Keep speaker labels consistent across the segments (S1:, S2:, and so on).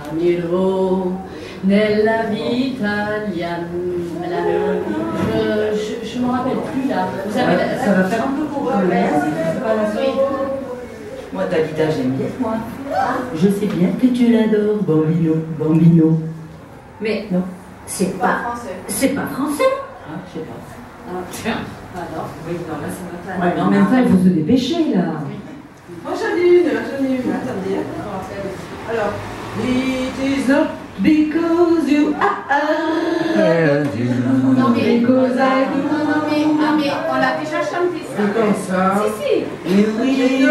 S1: Ramiro, nella vita je me rappelle plus là. Vous avez
S2: ça va faire un peu pour c'est pas la suite. Moi, Dalida, j'aime bien, moi. Je sais bien que tu l'adores, Bambino, Bambino.
S1: Mais
S2: non,
S1: c'est pas français. C'est pas français.
S2: Ah, je sais pas.
S1: Ah, tiens. Alors, oui, non, là, ça va pas.
S2: Ouais, mais en même temps, il faut se dépêcher, là.
S3: Moi, j'en ai une. Attendez. Alors, it is not because you are.
S1: Non, mais,
S3: because I do.
S1: non, mais on l'a déjà chanté ça.
S3: C'est comme ça.
S1: Si, si.
S3: Mais oui.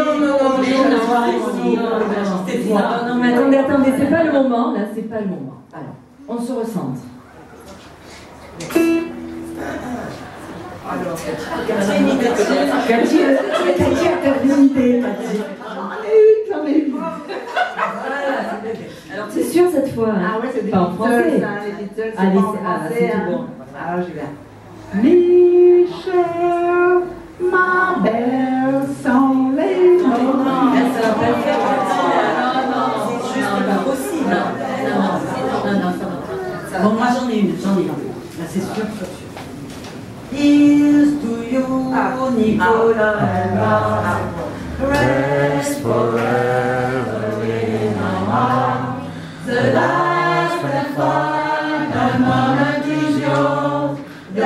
S2: Non, mais attendez, c'est pas le moment, là, c'est pas le moment. Alors, on se recentre.
S3: Alors,
S2: Cathy a une idée, j'en ai une. Alors, c'est sûr cette fois. Hein.
S3: Ah ouais, c'est des
S2: pas en français.
S3: Beatles, hein, les Beatles, c'est
S2: allez,
S3: pas en
S2: c'est
S3: français,
S2: tout bon.
S3: Alors, je vais. Michel, ma belle, sans les
S2: Ça va pas le faire. Non, c'est juste pas possible.
S1: Non, ça va.
S2: Bon, moi j'en ai une. Là, c'est sûr. Here's to you, Nicolas.
S4: Rest forever in my heart. The last and final moment is yours. The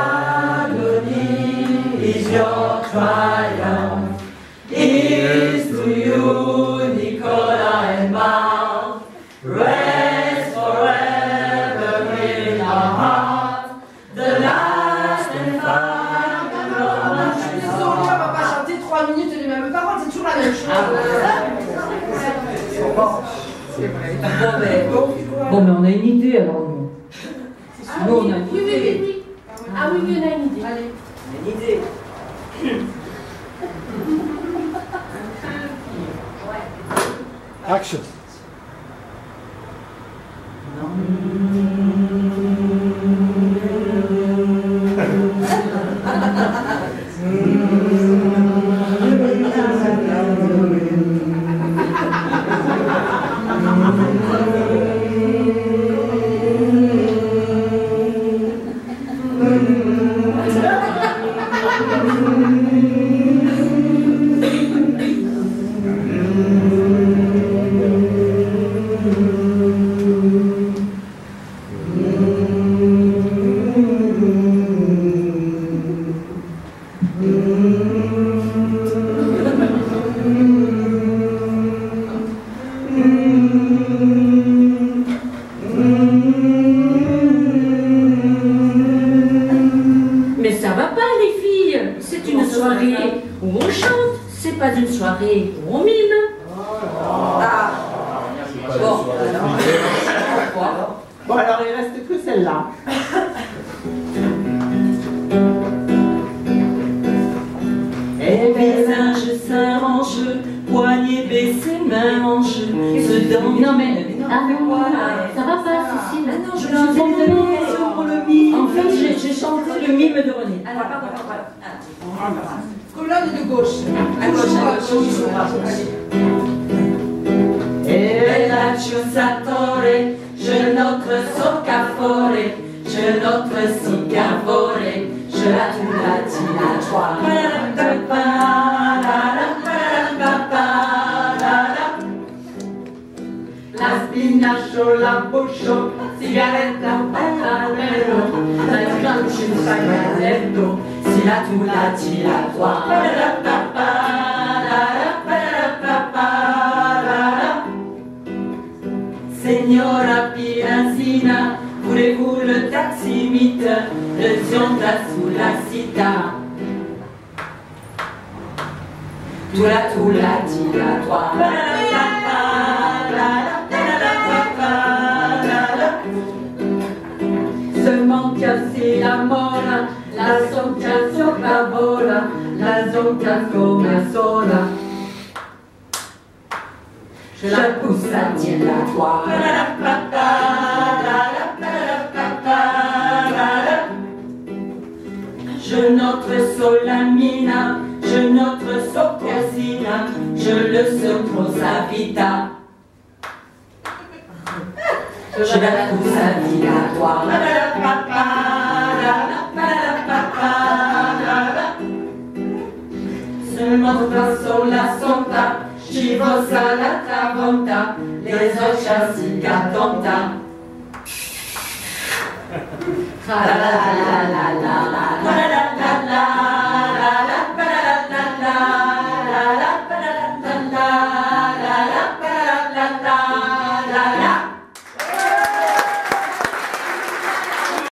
S4: agony is your triumph. Here's to you, Nicola and Marc. Rest forever in our heart. The last and final moment
S3: Je suis
S4: is
S3: désolée, on va pas chanter 3 minutes les mêmes paroles, c'est toujours la même chose. C'est vrai.
S2: Bon, mais on a une idée alors. Nous, on a une
S1: Oui,
S2: idée.
S1: oui, oui. Ah oui, oui, on a une idée.
S3: Allez.
S2: On a une idée.
S4: Action.
S1: Mais ça va pas, les filles. C'est une soirée où on chante. C'est pas une soirée où on mime.
S3: Bon, alors il reste que celle-là.
S2: Et visage s'arrange, poignet baissé, main en jeu. Se donne.
S1: Non, mais ça va pas, Cécile.
S2: Non, je me suis désolée pour le mime. En fait, j'ai chanté le mime de René. Alors, pardon.
S3: Colonne de gauche.
S2: À gauche. E la ciusatore, je notre soccafore, je notre sicavore, je la tu la ti la toi. La spinacho, la buccio, sigaretta, palmero, la gancio in sacraletto, si la tu la ti la toi. Signora Pirazzina, voulez-vous le taximite, le zionda sulla città? Tu la tira toi. Se manca si la mora, la sonca sopra vola, la zonca come sola. Je la pousse à tirer la toile. Je notre solamina, je notre socasina, je le socro sa vita. je la trouve sa vie à toi. Se monta sola sonta, scivosa la tramonta, les occhi si gattonta. La la la la la la la la.